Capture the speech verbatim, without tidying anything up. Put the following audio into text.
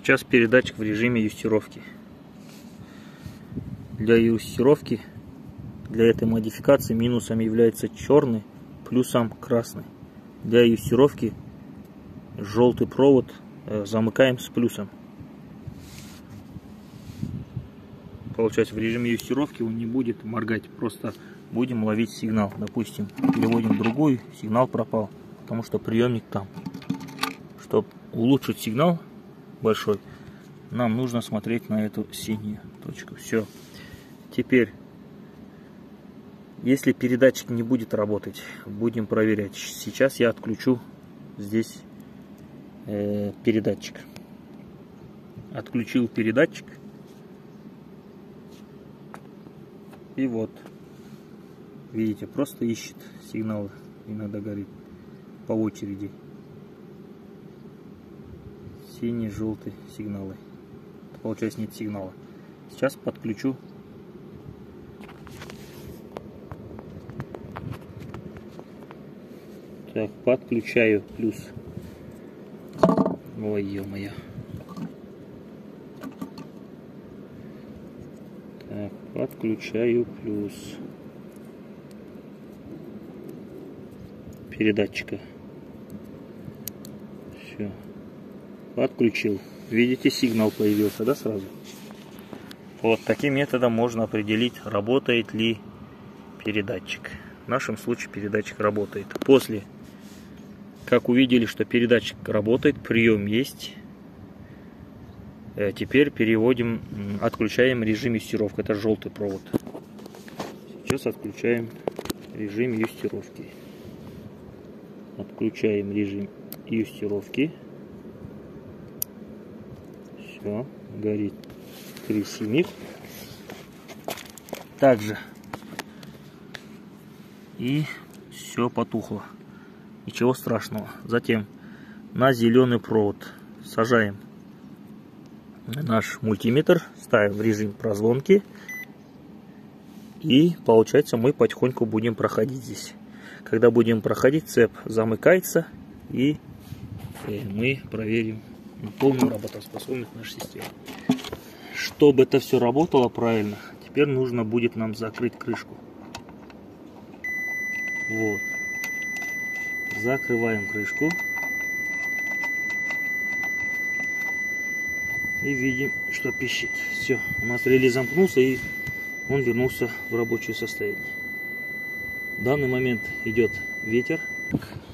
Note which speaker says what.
Speaker 1: Сейчас передатчик в режиме юстировки. Для юстировки, для этой модификации минусом является черный, плюсом красный. Для юстировки желтый провод замыкаем с плюсом. Получается, в режиме юстировки он не будет моргать, просто будем ловить сигнал. Допустим, переводим другую, сигнал пропал, потому что приемник там. Чтобы улучшить сигнал большой, нам нужно смотреть на эту синюю точку. Все. Теперь, если передатчик не будет работать, будем проверять. Сейчас я отключу здесь э, передатчик. Отключил передатчик. И вот, видите, просто ищет сигналы, иногда горит по очереди. Синий, желтый сигналы. Получается, нет сигнала. Сейчас подключу. Так, подключаю плюс. Ой, ё-моё. Так, подключаю плюс передатчика. Все. Подключил. Видите, сигнал появился, да, сразу? Вот таким методом можно определить, работает ли передатчик. В нашем случае передатчик работает. После, как увидели, что передатчик работает, прием есть. Теперь переводим, отключаем режим юстировки. Это желтый провод. Сейчас отключаем режим юстировки. Отключаем режим юстировки. Все, горит три синих. Также. И все потухло. Ничего страшного. Затем на зеленый провод сажаем наш мультиметр, ставим в режим прозвонки. И получается, мы потихоньку будем проходить здесь. Когда будем проходить, цепь замыкается. И мы проверим полную работоспособность нашей системы. Чтобы это все работало правильно, теперь нужно будет нам закрыть крышку. Вот. Закрываем крышку. И видим, что пищит. Все, у нас реле замкнулся, и он вернулся в рабочее состояние. В данный момент идет ветер.